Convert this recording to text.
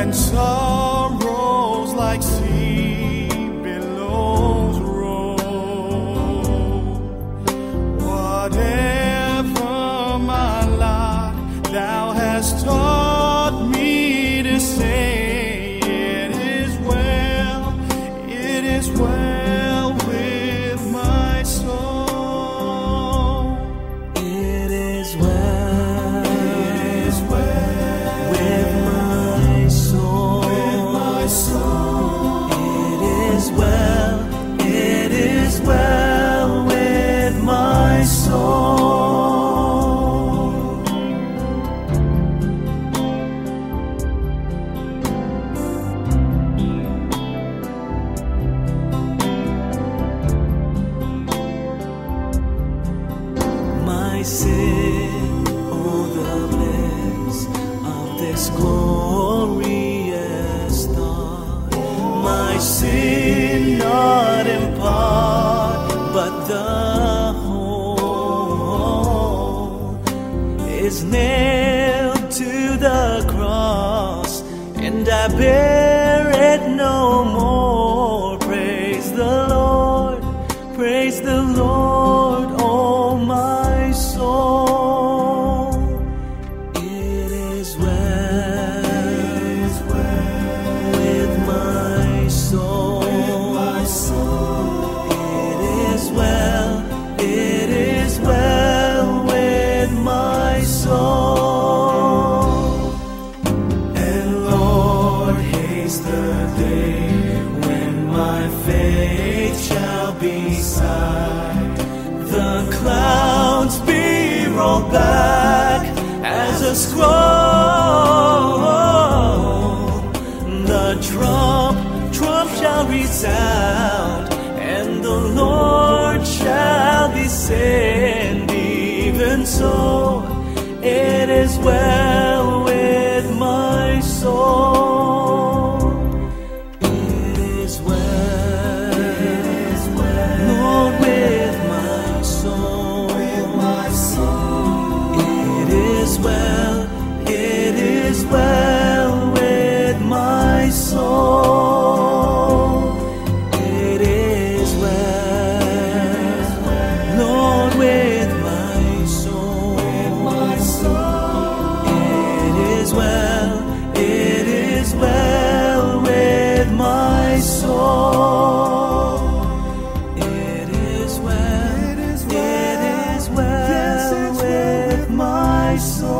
when sorrows like sea billows roll. Whatever my lot, thou hast taught me to say, it is well, it is well with my soul. It is well, it is well with my soul. with my soul. It is well, it is well with my soul. My sin, oh the bliss of this glorious thought. My sin not in part, but the whole is nailed to the cross, and I bear it no more. Praise the Lord, praise the Lord, oh my soul. It is well with my soul. It is well, it is well with my soul. And Lord, haste the day when my faith shall be sight. The clouds be rolled back as a scroll. The trump shall resound, and the Lord shall descend. Even so, it is well with my soul. It is well, Lord, with my soul. It is well, it is well with my soul. It is well, Lord, with my soul. It is well, it is well with my soul. It is well, it is well with my soul.